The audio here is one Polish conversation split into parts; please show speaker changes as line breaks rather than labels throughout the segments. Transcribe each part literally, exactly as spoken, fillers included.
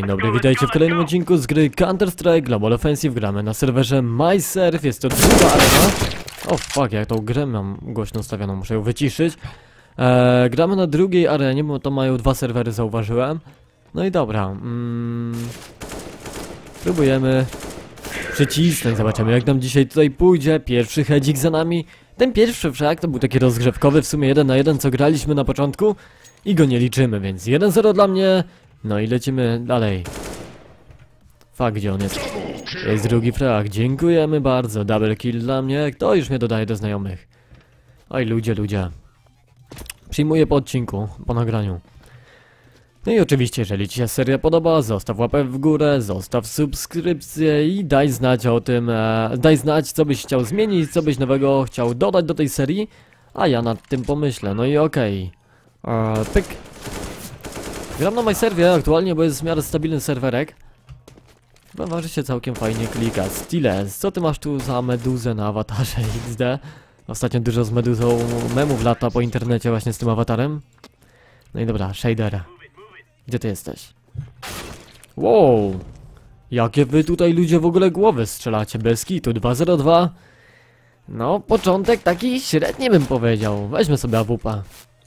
dobry, witajcie w kolejnym odcinku z gry Counter-Strike Global Offensive. Gramy na serwerze MyServe, jest to druga arena. O fuck, jak tą grę mam głośno ustawioną, muszę ją wyciszyć. eee, Gramy na drugiej arenie, bo to mają dwa serwery, zauważyłem. No i dobra, mm, próbujemy przycisnąć, zobaczymy jak nam dzisiaj tutaj pójdzie. Pierwszy hedzik za nami. Ten pierwszy wszak to był taki rozgrzewkowy, w sumie jeden na jeden, co graliśmy na początku. I go nie liczymy, więc jeden zero dla mnie. No i lecimy dalej. Fuck, gdzie on jest? Jest drugi frag, dziękujemy bardzo. Double kill dla mnie, kto już mnie dodaje do znajomych? Oj, ludzie, ludzie. Przyjmuję po odcinku, po nagraniu. No i oczywiście, jeżeli ci się seria podoba, zostaw łapę w górę, zostaw subskrypcję i daj znać o tym, e, daj znać, co byś chciał zmienić, co byś nowego chciał dodać do tej serii, a ja nad tym pomyślę. No i okej. Okay. Pyk. Gram na MyServe aktualnie, bo jest w miarę stabilny serwerek. Chyba waży się całkiem fajnie klika. Stiles, co ty masz tu za meduzę na awatarze X D? Ostatnio dużo z meduzą memów lata po internecie właśnie z tym awatarem. No i dobra, shader. Gdzie ty jesteś? Wow! Jakie wy tutaj ludzie w ogóle głowy strzelacie bez kitu? dwa zero dwa. No, początek taki średni bym powiedział. Weźmy sobie A W P.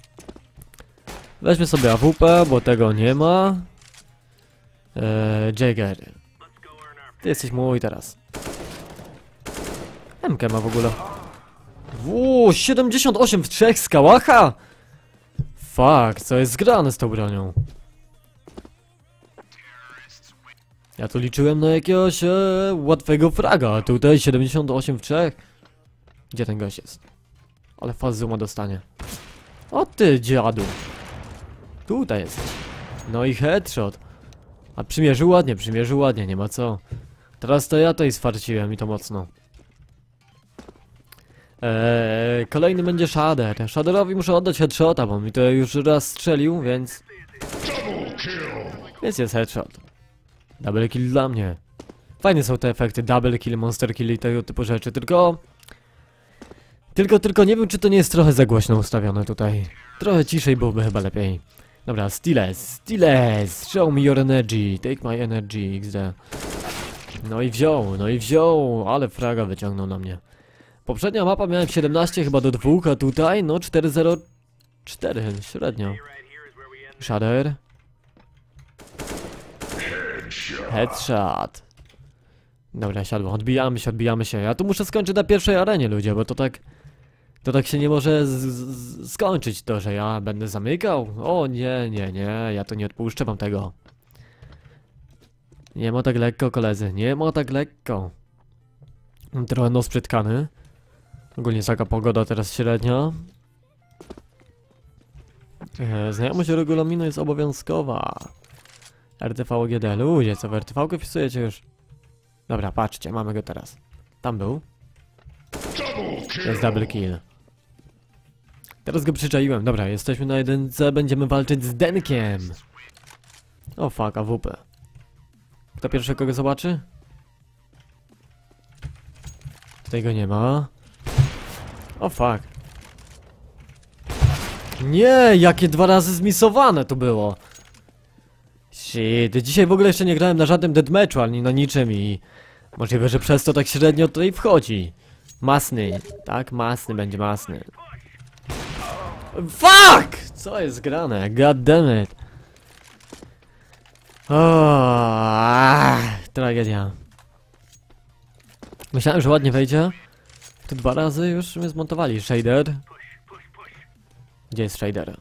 Weźmy sobie A W P, bo tego nie ma. Eee, Jagger. Ty jesteś mój teraz. M K ma w ogóle. Uuu, siedemdziesiąt osiem w trzech z kałacha? Fuck, co jest zgrane z tą bronią? Ja tu liczyłem na jakiegoś e, łatwego fraga, a tutaj siedemdziesiąt osiem w trzech. Gdzie ten gość jest? Ale fazuma dostanie. O ty dziadu. Tutaj jesteś. No i headshot. A przymierzył ładnie, przymierzył ładnie, nie ma co. Teraz to ja tutaj sfarciłem i to mocno. Eee, kolejny będzie Shader. Shaderowi muszę oddać headshota, bo mi to już raz strzelił, więc... Więc jest headshot. Double kill dla mnie. Fajne są te efekty, double kill, monster kill i tego typu rzeczy, tylko... Tylko, tylko nie wiem, czy to nie jest trochę za głośno ustawione tutaj. Trochę ciszej byłoby chyba lepiej. Dobra, Stiles, Stiles, show me your energy, take my energy, X D. No i wziął, no i wziął, ale fraga wyciągnął na mnie. Poprzednia mapa miałem siedemnaście chyba do dwóch, a tutaj no cztery zero cztery, średnio. Shader. Headshot. Dobra, siadło, odbijamy się, odbijamy się. Ja tu muszę skończyć na pierwszej arenie, ludzie, bo to tak... To tak się nie może z z skończyć to, że ja będę zamykał. O nie, nie, nie, ja to nie odpuszczę wam tego. Nie ma tak lekko, koledzy, nie ma tak lekko. Trochę nos przytkany. Ogólnie taka pogoda teraz średnia. E, znajomość regulaminu jest obowiązkowa. R T V O G D, ludzie, co w R T V-kę wpisujecie już? Dobra, patrzcie, mamy go teraz. Tam był. Jest double kill. Teraz go przyczaiłem. Dobra, jesteśmy na jedynce, będziemy walczyć z Denkiem. O fuck, A W P. Kto pierwszy kogo zobaczy? Tutaj go nie ma. O fuck. Nie, jakie dwa razy zmisowane to było. Shit, dzisiaj w ogóle jeszcze nie grałem na żadnym deathmatchu, ani na niczym i... Możliwe, że przez to tak średnio tutaj wchodzi. Masny, tak? Masny będzie masny. Fuck! Co jest grane? God damn it. Oh, tragedia. Myślałem, że ładnie wejdzie. Tu dwa razy już mnie zmontowali. Shader. Gdzie jest shader?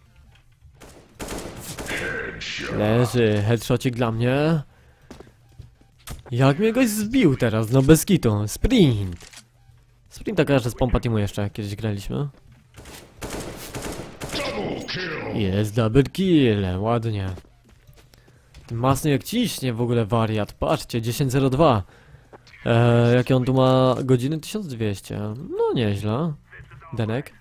Leży. Headshotик dla mnie. Jak mnie goś zbił teraz? No bez kitu. Sprint. Sprinta każdy z pompa teamu jeszcze kiedyś graliśmy. Jest double kill, ładnie. Masny jak ciśnie w ogóle wariat, patrzcie, dziesięć zero dwa. Eee, jakie on tu ma godziny? tysiąc dwieście. No nieźle. Denek.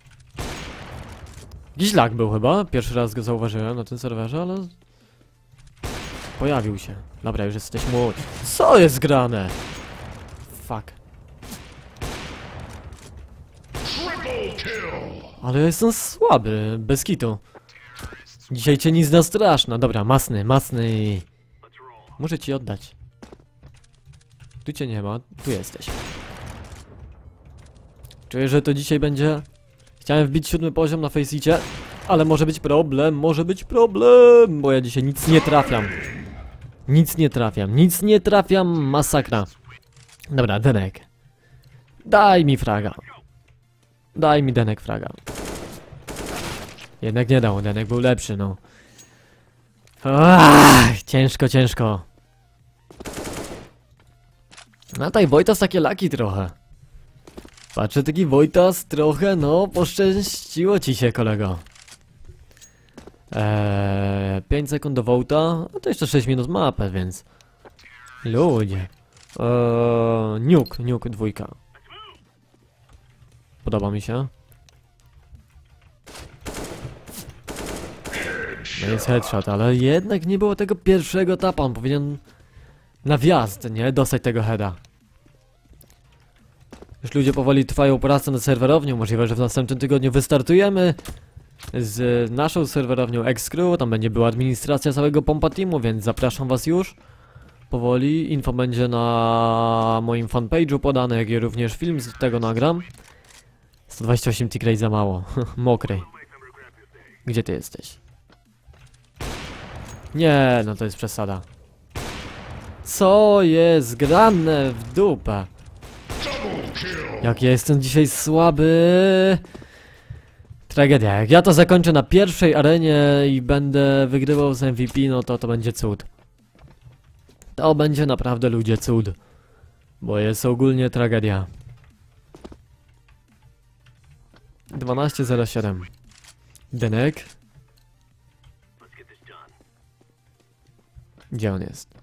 Jakiś lag był chyba, pierwszy raz go zauważyłem na tym serwerze, ale... Pojawił się. Dobra, już jesteś młody. Co jest grane? Fuck. Ale ja jestem słaby, bez kitu. Dzisiaj cię nic na straszna. Dobra, masny, masny. Muszę ci oddać. Tu cię nie ma, tu jesteś. Czuję, że to dzisiaj będzie... Chciałem wbić siódmy poziom na Faceicie, ale może być problem, może być problem, bo ja dzisiaj nic nie trafiam. Nic nie trafiam, nic nie trafiam, masakra. Dobra, Denek. Daj mi fraga. Daj mi Denek fraga. Jednak nie dał, Denek był lepszy, no. Ach, ciężko, ciężko. A taj Wojtas takie laki trochę. Patrzę, taki Wojtas trochę, no, poszczęściło ci się, kolego. Eee, pięć sekund do Wołta, a to jeszcze sześć minut mapę, więc... Ludzie. Eee, Nuke, Nuke dwójka. Podoba mi się. No jest headshot, ale jednak nie było tego pierwszego tapa, on powinien... Na wjazd, nie? Dostać tego heada. Już ludzie powoli trwają pracę nad serwerownią, możliwe, że w następnym tygodniu wystartujemy z naszą serwerownią X-Crew, tam będzie była administracja całego Pompa Teamu, więc zapraszam was już. Powoli, info będzie na moim fanpage'u podane, jak i również film z tego nagram. sto dwadzieścia osiem tick rate za mało, mokrej. Gdzie ty jesteś? Nie, no to jest przesada. Co jest grane w dupę? Jak ja jestem dzisiaj słaby. Tragedia. Jak ja to zakończę na pierwszej arenie i będę wygrywał z M V P, no to to będzie cud. To będzie naprawdę, ludzie, cud. Bo jest ogólnie tragedia. dwanaście zero siedem. Denek. Gdzie on jest?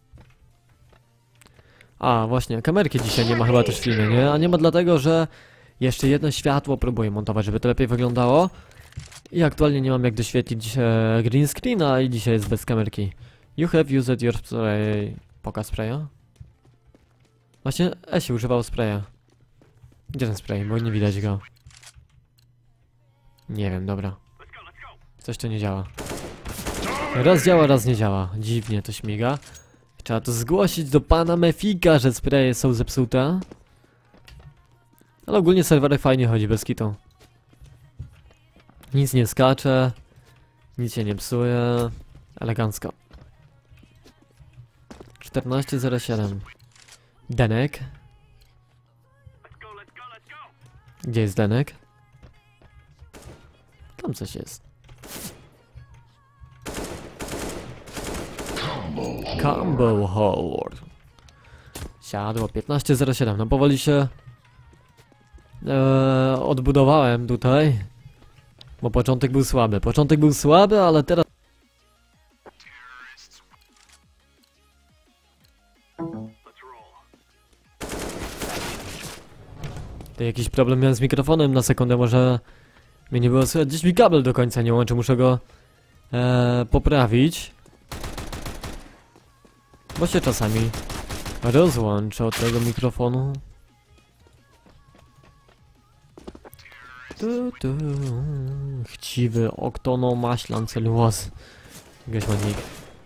A, właśnie, kamerki dzisiaj nie ma chyba też w filmie, nie? A nie ma dlatego, że jeszcze jedno światło próbuję montować, żeby to lepiej wyglądało. I aktualnie nie mam jak doświetlić e, green screena i dzisiaj jest bez kamerki. You have used your spray... Pokaż spraya? Właśnie, Esi używał spraya. Gdzie ten spray? Bo nie widać go. Nie wiem, dobra. Coś tu nie działa. Raz działa, raz nie działa. Dziwnie to śmiga. Trzeba to zgłosić do pana Mefika, że spraye są zepsute. Ale ogólnie serwerek fajnie chodzi, bez kitu. Nic nie skacze. Nic się nie psuje. Elegancko. czternaście zero siedem. Denek. Gdzie jest Denek? Tam coś jest. Combo Horde. Siadło, piętnaście zero siedem, no powoli się e, odbudowałem tutaj. Bo początek był słaby, początek był słaby, ale teraz... To jakiś problem miałem z mikrofonem na sekundę, może mnie nie było słychać, gdzieś mi kabel do końca nie łączy, muszę go e, poprawić. Bo się czasami rozłączę od tego mikrofonu. Tu, tu. Chciwy oktono maślan celulose. Gaśmanik.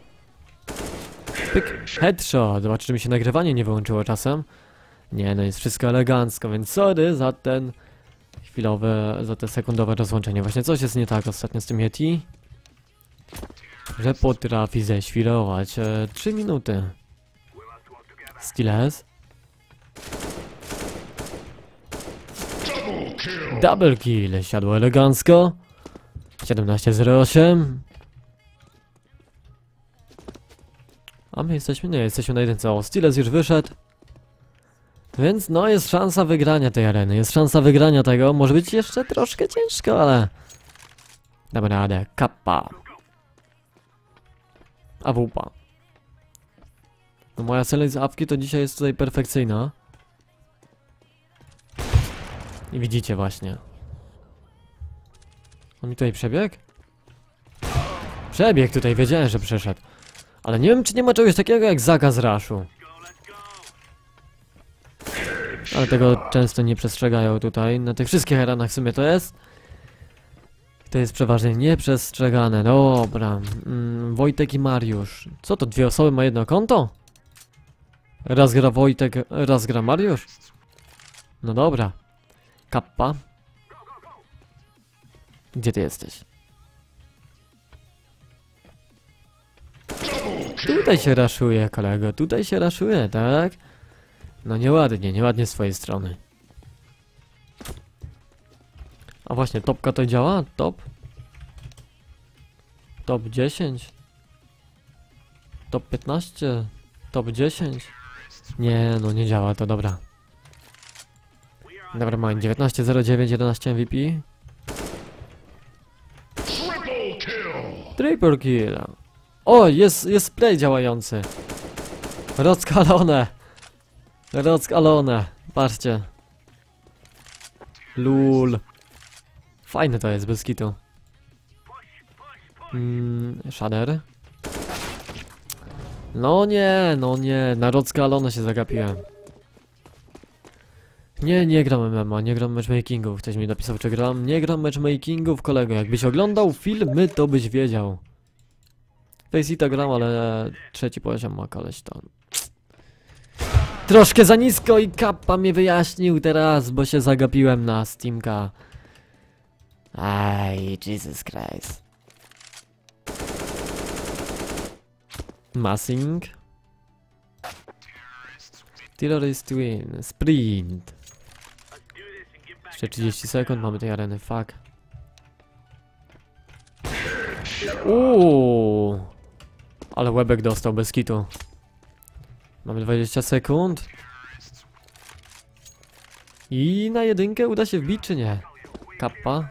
Pyk. Headshot. Zobaczcie, czy mi się nagrywanie nie wyłączyło czasem. Nie, no jest wszystko elegancko, więc sorry za ten chwilowe, za te sekundowe rozłączenie. Właśnie coś jest nie tak ostatnio z tym Yeti. Że potrafi ześwirować. E, trzy minuty. Stiles. Double kill. Siadło elegancko. siedemnaście zero osiem. A my jesteśmy, nie, jesteśmy na jedynce. O, Stiles już wyszedł. Więc no, jest szansa wygrania tej areny. Jest szansa wygrania tego. Może być jeszcze troszkę ciężko, ale... Damy radę. Kappa. A wupa. No moja select z awki to dzisiaj jest tutaj perfekcyjna. I widzicie właśnie. On mi tutaj przebiegł? Przebiegł tutaj, wiedziałem, że przeszedł. Ale nie wiem, czy nie ma czegoś takiego jak zakaz raszu. Ale tego często nie przestrzegają tutaj. Na tych wszystkich arenach w sumie to jest. To jest przeważnie nieprzestrzegane. Dobra. Mm, Wojtek i Mariusz. Co to, dwie osoby ma jedno konto? Raz gra Wojtek, raz gra Mariusz? No dobra. Kappa. Gdzie ty jesteś? Tutaj się raszuje, kolego. Tutaj się raszuje, tak? No nieładnie, nieładnie z twojej strony. A właśnie, topka to działa? Top? Top dziesięć? Top piętnaście? Top dziesięć? Nie, no nie działa, to dobra. Dobra, mam dziewiętnaście zero dziewięć, jedenaście M V P. Triple kill. O, jest, jest spray działający. Rozkalone. Rozkalone. Patrzcie. Lul. Fajne to jest, bez kitu. Mm, shader. No nie, no nie. Na rozkalone się zagapiłem. Nie, nie gram M M A, nie gram matchmakingów. Ktoś mi napisał, czy gram. Nie gram matchmakingów, kolego. Jakbyś oglądał filmy, to byś wiedział. Faceit gram, ale trzeci poziom ma koleś to. Troszkę za nisko i Kappa mnie wyjaśnił teraz, bo się zagapiłem na Steamka. Aj, Jesus Christ. Massing. Terrorist win. Sprint. Jeszcze trzydzieści sekund, mamy tej areny, fuck. Uuu. Ale łebek dostał bez kitu. Mamy dwadzieścia sekund. I na jedynkę uda się wbić, czy nie? Kappa.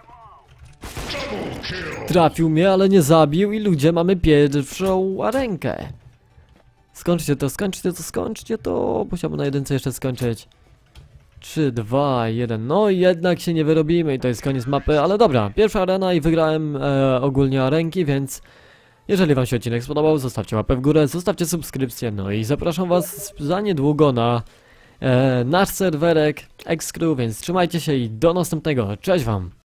Trafił mnie, ale nie zabił i ludzie, mamy pierwszą arenkę. Skończcie to, skończcie to, skończcie to. Musiałbym na jedynce jeszcze skończyć. trzy, dwa, jeden. No i jednak się nie wyrobimy i to jest koniec mapy, ale dobra. Pierwsza arena i wygrałem e, ogólnie arenki, więc jeżeli wam się odcinek spodobał, zostawcie łapę w górę, zostawcie subskrypcję, no i zapraszam was za niedługo na e, nasz serwerek Excrew, więc trzymajcie się i do następnego. Cześć wam!